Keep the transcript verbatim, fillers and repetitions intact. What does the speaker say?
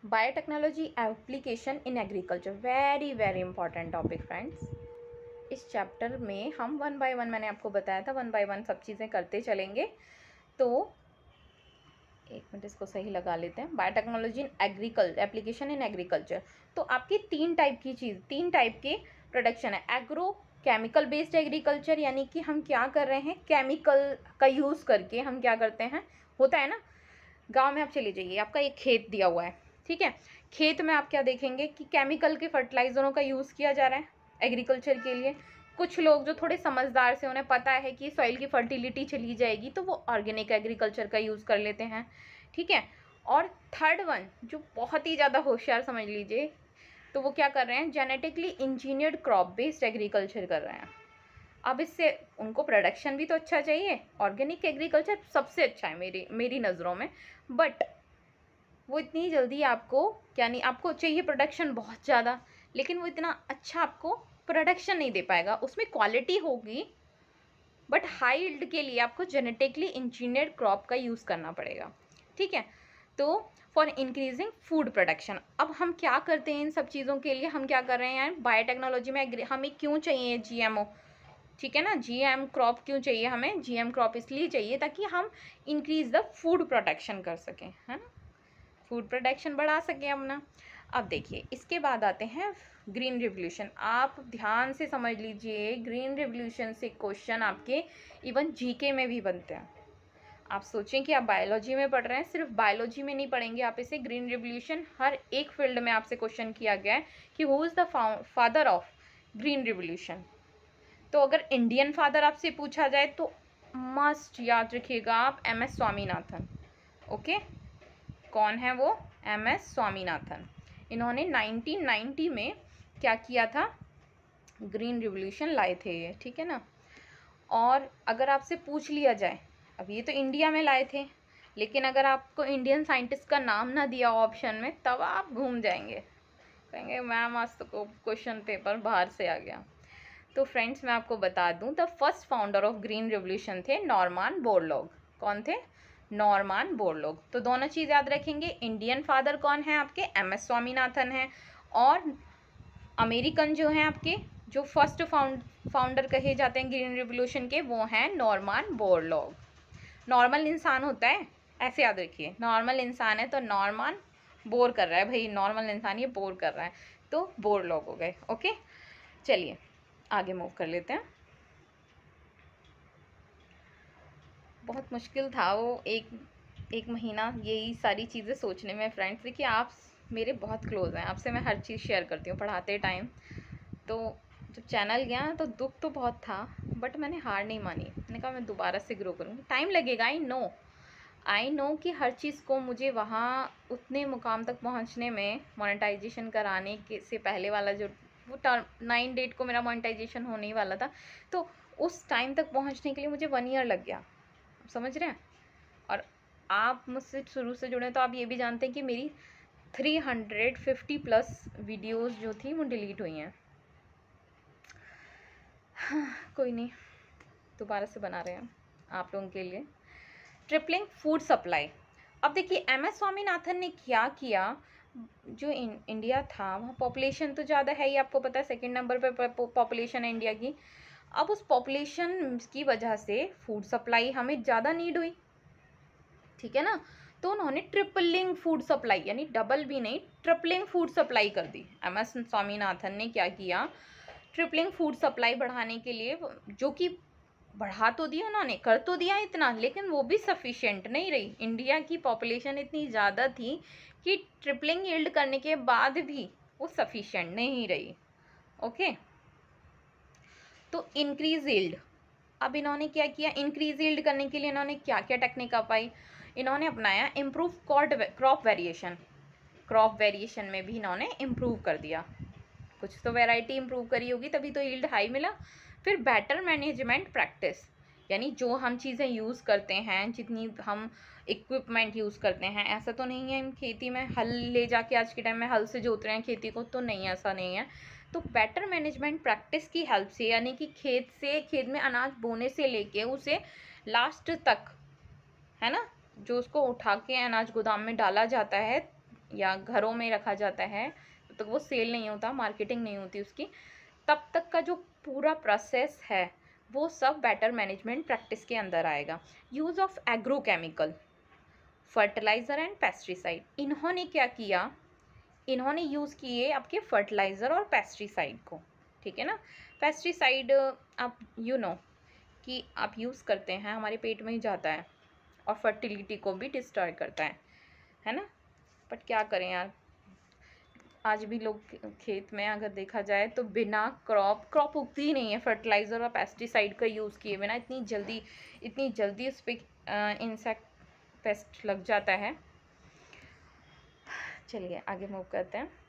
Biotechnology application in agriculture, very very important topic friends. इस chapter में हम one by one, मैंने आपको बताया था, वन बाय वन सब चीज़ें करते चलेंगे। तो एक मिनट इसको सही लगा लेते हैं। Biotechnology in agriculture, application in agriculture. तो आपकी तीन टाइप की चीज़, तीन टाइप के प्रोडक्शन है। एग्रो केमिकल बेस्ड एग्रीकल्चर, यानी कि हम क्या कर रहे हैं, केमिकल का यूज़ करके हम क्या करते हैं, होता है ना, गांव में आप चले जाइए, आपका एक खेत दिया हुआ है, ठीक है, खेत में आप क्या देखेंगे कि केमिकल के फर्टिलाइजरों का यूज़ किया जा रहा है एग्रीकल्चर के लिए। कुछ लोग जो थोड़े समझदार से, उन्हें पता है कि सॉइल की फर्टिलिटी चली जाएगी, तो वो ऑर्गेनिक एग्रीकल्चर का यूज़ कर लेते हैं, ठीक है। और थर्ड वन जो बहुत ही ज़्यादा होशियार समझ लीजिए, तो वो क्या कर रहे हैं, genetically engineered crop based agriculture कर रहे हैं। अब इससे उनको प्रोडक्शन भी तो अच्छा चाहिए, ऑर्गेनिक एग्रीकल्चर सबसे अच्छा है मेरी मेरी नज़रों में, बट वो इतनी जल्दी आपको क्या नहीं, आपको चाहिए प्रोडक्शन बहुत ज़्यादा, लेकिन वो इतना अच्छा आपको प्रोडक्शन नहीं दे पाएगा। उसमें क्वालिटी होगी, बट हाई यील्ड के लिए आपको जेनेटिकली इंजीनियर्ड क्रॉप का यूज़ करना पड़ेगा, ठीक है। तो फॉर इंक्रीजिंग फूड प्रोडक्शन, अब हम क्या करते हैं इन सब चीज़ों के लिए, हम क्या कर रहे हैं बायोटेक्नोलॉजी में, हमें क्यों चाहिए जीएमओ, ठीक है ना, जीएम क्रॉप क्यों चाहिए हमें, जीएम क्रॉप इसलिए चाहिए ताकि हम इंक्रीज द फूड प्रोडक्शन कर सकें, है ना, फूड प्रोडक्शन बढ़ा सकें अपना। अब देखिए इसके बाद आते हैं ग्रीन रिवोल्यूशन। आप ध्यान से समझ लीजिए, ग्रीन रिवोल्यूशन से क्वेश्चन आपके इवन जीके में भी बनते हैं। आप सोचें कि आप बायोलॉजी में पढ़ रहे हैं, सिर्फ बायोलॉजी में नहीं पढ़ेंगे आप इसे, ग्रीन रिवोल्यूशन हर एक फील्ड में आपसे क्वेश्चन किया गया है कि who is the father of green revolution. तो अगर इंडियन फादर आपसे पूछा जाए तो मस्ट याद रखिएगा आप एम एस स्वामीनाथन। ओके, कौन है वो, एम एस स्वामीनाथन। इन्होंने नाइनटीन नाइंटी में क्या किया था, ग्रीन रिवोल्यूशन लाए थे ये, ठीक है ना। और अगर आपसे पूछ लिया जाए, अब ये तो इंडिया में लाए थे, लेकिन अगर आपको इंडियन साइंटिस्ट का नाम ना दिया ऑप्शन में, तब आप घूम जाएंगे, कहेंगे मैम आज तो क्वेश्चन पेपर बाहर से आ गया। तो फ्रेंड्स मैं आपको बता दूं, the first founder of green revolution थे नॉर्मन बोरलॉग। कौन थे, नॉर्मन बोरलॉग। तो दोनों चीज़ याद रखेंगे, इंडियन फादर कौन है आपके, एम एस स्वामीनाथन है, और अमेरिकन जो हैं आपके, जो फर्स्ट फाउंड फाउंडर कहे जाते हैं ग्रीन रिवोल्यूशन के, वो हैं नॉर्मन बोरलॉग। नॉर्मल इंसान होता है, ऐसे याद रखिए, नॉर्मल इंसान है तो नॉर्मन बोर कर रहा है, भाई नॉर्मल इंसान ये बोर कर रहा है, तो बोरलॉग हो गए। ओके, चलिए आगे मूव कर लेते हैं। बहुत मुश्किल था वो एक एक महीना यही सारी चीज़ें सोचने में फ्रेंड्स। देखिए आप मेरे बहुत क्लोज हैं, आपसे मैं हर चीज़ शेयर करती हूँ पढ़ाते टाइम। तो जब चैनल गया तो दुख तो बहुत था, बट मैंने हार नहीं मानी, मैंने कहा मैं दोबारा से ग्रो करूँगी। टाइम लगेगा, आई नो आई नो कि हर चीज़ को मुझे वहाँ उतने मुकाम तक पहुँचने में, मोनेटाइजेशन कराने के से पहले वाला जो वो नाइन डेट को मेरा मोनेटाइजेशन होने ही वाला था, तो उस टाइम तक पहुँचने के लिए मुझे वन ईयर लग गया, समझ रहे हैं। और आप मुझसे शुरू से जुड़े तो आप ये भी जानते हैं कि मेरी three hundred fifty plus videos जो थी वो डिलीट हुई हैं। हाँ, कोई नहीं, दोबारा से बना रहे हैं आप लोगों के लिए। Tripling food supply. अब देखिए एम एस स्वामीनाथन ने क्या किया, जो इन, इंडिया था वहाँ पॉपुलेशन तो ज़्यादा है ही, आपको पता है सेकंड नंबर पे पॉपुलेशन है इंडिया की। अब उस पॉपुलेशन की वजह से फूड सप्लाई हमें ज़्यादा नीड हुई, ठीक है ना। तो उन्होंने ट्रिपलिंग फूड सप्लाई, यानी डबल भी नहीं, ट्रिपलिंग फूड सप्लाई कर दी। एम एस स्वामीनाथन ने क्या किया, ट्रिपलिंग फूड सप्लाई बढ़ाने के लिए, जो कि बढ़ा तो दिया उन्होंने, कर तो दिया इतना, लेकिन वो भी सफिशिएंट नहीं रही। इंडिया की पॉपुलेशन इतनी ज़्यादा थी कि ट्रिपलिंग यील्ड करने के बाद भी वो सफिशिएंट नहीं रही। ओके, तो इंक्रीज यील्ड, अब इन्होंने क्या किया, इंक्रीज यील्ड करने के लिए इन्होंने क्या क्या टेक्निक अपनाई, इन्होंने अपनाया improve crop variation. Crop variation में भी इन्होंने इम्प्रूव कर दिया, कुछ तो वैरायटी इम्प्रूव करी होगी तभी तो यील्ड हाई मिला। फिर बेटर मैनेजमेंट प्रैक्टिस, यानी जो हम चीज़ें यूज़ करते हैं, जितनी हम इक्विपमेंट यूज़ करते हैं, ऐसा तो नहीं है खेती में हल ले जाके आज के टाइम में हल से जोत रहे हैं खेती को, तो नहीं, ऐसा नहीं है। तो बेटर मैनेजमेंट प्रैक्टिस की हेल्प से, यानी कि खेत से, खेत में अनाज बोने से लेके उसे लास्ट तक, है ना, जो उसको उठा के अनाज गोदाम में डाला जाता है, या घरों में रखा जाता है तब तक वो सेल नहीं होता, मार्केटिंग नहीं होती उसकी, तब तक का जो पूरा प्रोसेस है वो सब बेटर मैनेजमेंट प्रैक्टिस के अंदर आएगा। Use of agrochemical, fertilizer and pesticide, इन्होंने क्या किया, इन्होंने यूज़ किए आपके फर्टिलाइज़र और पेस्टिसाइड को, ठीक है ना। पेस्टिसाइड आप यू नो कि आप यूज़ करते हैं, हमारे पेट में ही जाता है और फर्टिलिटी को भी डिस्ट्रॉय करता है, है ना। बट क्या करें यार, आज भी लोग खेत में अगर देखा जाए तो बिना क्रॉप क्रॉप उगती ही नहीं है फर्टिलाइज़र और पेस्टिसाइड का यूज़ किए बिना। इतनी जल्दी इतनी जल्दी उस पर इंसेक्ट पेस्ट लग जाता है। चलिए आगे मूव करते हैं।